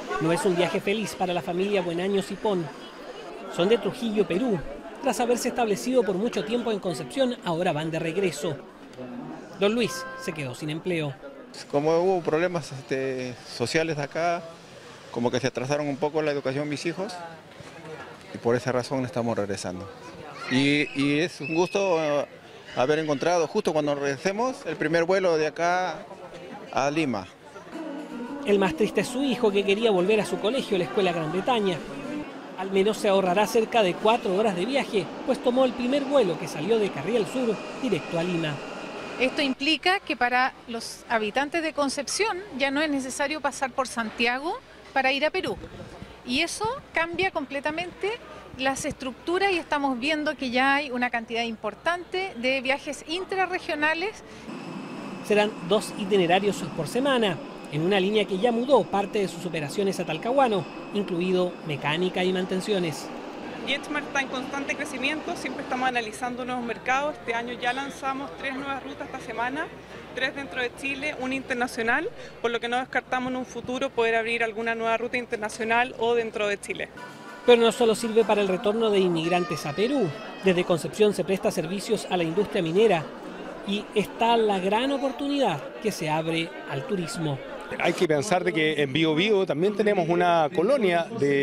No es un viaje feliz para la familia Buenaños y Pon. Son de Trujillo, Perú. Tras haberse establecido por mucho tiempo en Concepción, ahora van de regreso. Don Luis se quedó sin empleo. Como hubo problemas sociales acá, como que se atrasaron un poco la educación de mis hijos y por esa razón estamos regresando. Y es un gusto haber encontrado justo cuando regresemos el primer vuelo de acá a Lima. El más triste es su hijo, que quería volver a su colegio, la Escuela Gran Bretaña. Al menos se ahorrará cerca de 4 horas de viaje, pues tomó el primer vuelo que salió de Carriel Sur directo a Lima. Esto implica que para los habitantes de Concepción ya no es necesario pasar por Santiago para ir a Perú. Y eso cambia completamente las estructuras y estamos viendo que ya hay una cantidad importante de viajes intrarregionales. Serán 2 itinerarios por semana, en una línea que ya mudó parte de sus operaciones a Talcahuano, incluido mecánica y mantenciones. JetSmart está en constante crecimiento, siempre estamos analizando nuevos mercados. Este año ya lanzamos 3 nuevas rutas esta semana, 3 dentro de Chile, una internacional, por lo que no descartamos en un futuro poder abrir alguna nueva ruta internacional o dentro de Chile. Pero no solo sirve para el retorno de inmigrantes a Perú. Desde Concepción se presta servicios a la industria minera y está la gran oportunidad que se abre al turismo. Hay que pensar de que en Bío Bío también tenemos una colonia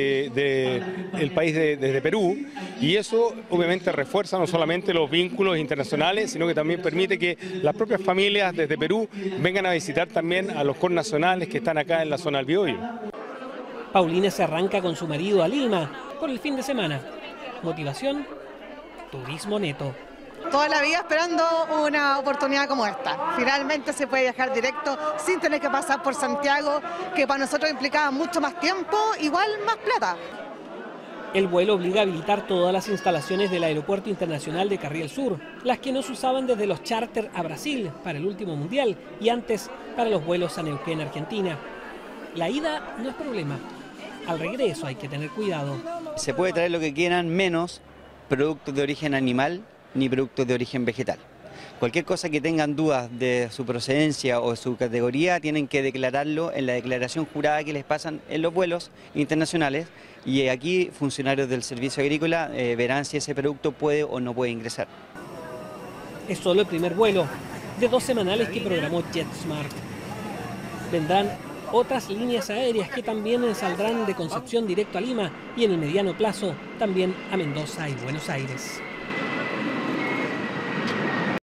del país desde Perú, y eso obviamente refuerza no solamente los vínculos internacionales, sino que también permite que las propias familias desde Perú vengan a visitar también a los connacionales que están acá en la zona del Bío Bío. Paulina se arranca con su marido a Lima por el fin de semana. Motivación, turismo neto. Toda la vida esperando una oportunidad como esta. Finalmente se puede viajar directo sin tener que pasar por Santiago, que para nosotros implicaba mucho más tiempo, igual más plata. El vuelo obliga a habilitar todas las instalaciones del Aeropuerto Internacional de Carriel Sur, las que no se usaban desde los charter a Brasil para el último mundial y antes para los vuelos a Neuquén, Argentina. La ida no es problema. Al regreso hay que tener cuidado. Se puede traer lo que quieran, menos productos de origen animal ni productos de origen vegetal. Cualquier cosa que tengan dudas de su procedencia o su categoría tienen que declararlo en la declaración jurada que les pasan en los vuelos internacionales, y aquí funcionarios del Servicio Agrícola verán si ese producto puede o no puede ingresar. Es solo el primer vuelo de 2 semanales que programó JetSmart. Vendrán otras líneas aéreas que también saldrán de Concepción directo a Lima y en el mediano plazo también a Mendoza y Buenos Aires.